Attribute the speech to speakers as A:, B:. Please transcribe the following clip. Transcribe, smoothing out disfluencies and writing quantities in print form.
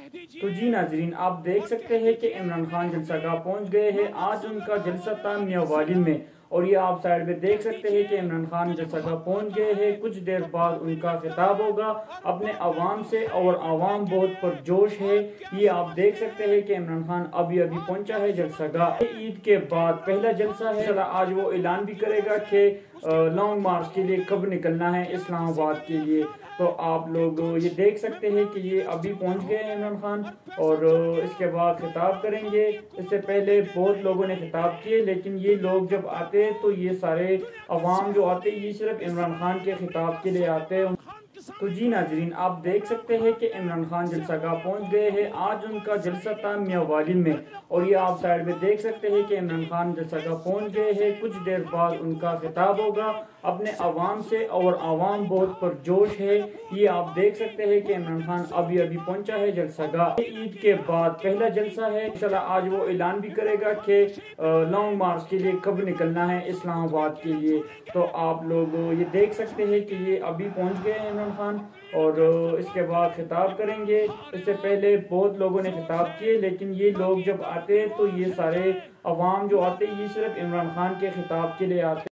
A: تو جی ناظرین، آپ دیکھ سکتے ہیں کہ عمران خان جلسہ گاہ پہنچ گئے ہیں۔ آج ان کا جلسہ تھا میاں والی میں، اور یہ آپ سائیڈ میں دیکھ سکتے ہیں کہ عمران خان جلسہ گاہ پہنچ گئے ہیں۔ کچھ دیر بعد ان کا خطاب ہوگا اپنے عوام سے، اور عوام بہت پرجوش ہے۔ یہ آپ دیکھ سکتے ہیں کہ عمران خان ابھی پہنچا ہے جلسہ گاہ۔ عید کے بعد پہلا جلسہ ہے۔ آج وہ اعلان بھی کرے گا کہ لانگ مارچ کے لیے کب نکلنا ہے اسلام آباد کے لیے۔ تو آپ لوگ یہ دیکھ سکتے ہیں کہ یہ ابھی پہنچ گئے ہیں عمران خان، اور اس کے بعد خطاب کریں گے۔ اس سے پہلے بہت لوگوں نے خطاب کیے، لیکن یہ لوگ جب آتے ہیں تو یہ سارے عوام جو آتے ہیں یہ صرف عمران خان کے خطاب کے لیے آتے ہیں۔ تو جی ناظرین، آپ دیکھ سکتے ہیں کہ عمران خان جلسہ گاہ پہنچ گئے ہیں۔ آج ان کا جلسہ تھا میاں والی میں، اور یہ آپ سائیڈ میں دیکھ سکتے ہیں کہ عمران خان جلسہ گاہ پہنچ گئے ہیں۔ کچھ دیر بعد ان کا خطاب ہوگا اپنے عوام سے، اور عوام بہت پرجوش ہے۔ یہ آپ دیکھ سکتے ہیں کہ عمران خان ابھی پہنچا ہے جلسہ گاہ۔ عید کے بعد پہلا جلسہ ہے۔ آج وہ اعلان بھی کرے گا کہ لانگ مارچ کے لیے کب نکلنا ہے اسلام آباد کے لیے۔ تو آپ لوگ یہ دیکھ سکتے ہیں کہ یہ ابھی پہنچ گئے ہیں عمران خان، اور اس کے بعد خطاب کریں گے۔ اس سے پہلے بہت لوگوں نے خطاب کیے، لیکن یہ لوگ جب آتے ہیں تو یہ سارے عوام جو آتے ہیں یہ صرف عمران خان کے خطاب کے لیے آتے ہیں۔